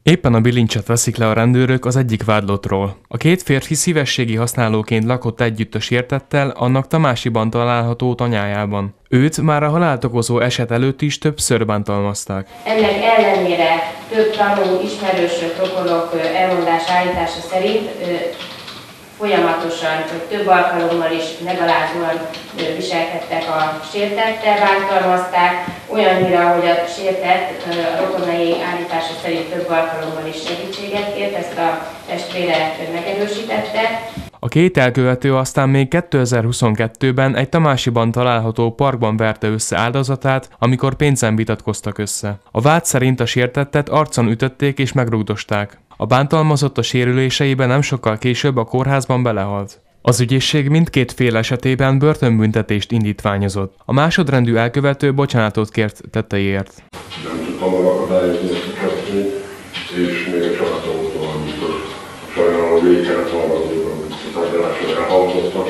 Éppen a bilincset veszik le a rendőrök az egyik vádlottról. A két férfi szívességi használóként lakott együtt a sértettel, annak Tamásiban található tanyájában. Őt már a halált okozó eset előtt is többször bántalmazták. Ennek ellenére több tanú, ismerősök, rokonok elmondás állítása szerint folyamatosan, vagy több alkalommal is megalázóan viselkedtek a sértettel, bántalmazták, olyannyira, hogy a sértett a rokonai állítása szerint több alkalommal is segítséget kért, ezt a testvére megerősítette. A két elkövető aztán még 2022-ben egy Tamásiban található parkban verte össze áldozatát, amikor pénzen vitatkoztak össze. A vád szerint a sértettet arcon ütötték és megrúgdosták. A bántalmazott a sérüléseiben nem sokkal később a kórházban belehalt. Az ügyészség mindkét fél esetében börtönbüntetést indítványozott. A másodrendű elkövető bocsánatot kért tetteiért. Nem tudtam megakadályozni ezt a kettőt, és még egy családtagokról, amikor sajnálom végig kellett hallgatni, a tárgyalásra elhallgattak,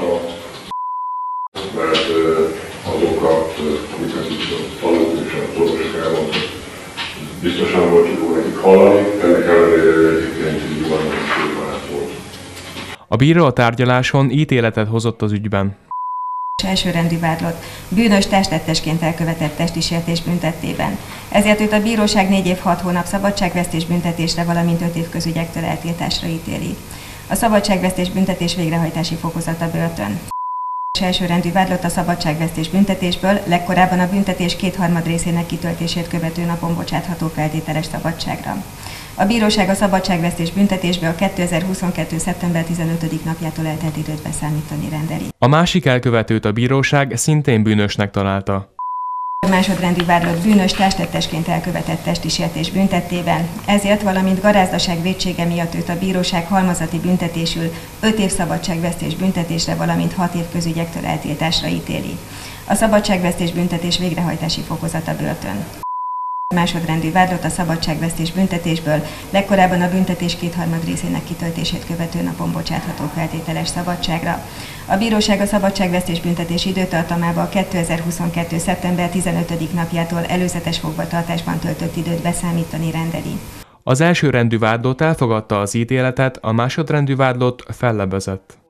mert azokat, amiket itt a tanulók és a orvosok elmondtak, biztosan volt jó nekik hallani, ennek ellenére egyébként így nyilvános volt. A bíró a tárgyaláson ítéletet hozott az ügyben. Elsőrendű vádlott bűnös testtettesként elkövetett testi sértés büntettében. Ezért őt a bíróság 4 év 6 hónap szabadságvesztés büntetésre, valamint 5 év közügyektől eltiltásra ítéli. A szabadságvesztés büntetés végrehajtási fokozata börtön. Elsőrendű vádlott a szabadságvesztés büntetésből legkorábban a büntetés 2/3 részének kitöltését követő napon bocsátható feltételes szabadságra. A bíróság a szabadságvesztés büntetésből a 2022. szeptember 15. napjától eltelt időt beszámítani rendeli. A másik elkövetőt a bíróság szintén bűnösnek találta. A másodrendű vádlott bűnös testtettesként elkövetett testi sértés büntettében, ezért, valamint garázdaság vétsége miatt őt a bíróság halmazati büntetésül 5 év szabadságvesztés büntetésre, valamint 6 év közügyektől eltiltásra ítéli. A szabadságvesztés büntetés végrehajtási fokozata börtön. A másodrendű vádlott a szabadságvesztés büntetésből legkorábban a büntetés 2/3 részének kitöltését követő napon bocsátható feltételes szabadságra. A bíróság a szabadságvesztés büntetés időtartamába a 2022. szeptember 15. napjától előzetes fogvatartásban töltött időt beszámítani rendeli. Az elsőrendű vádlott elfogadta az ítéletet, a másodrendű vádlott fellebbezett.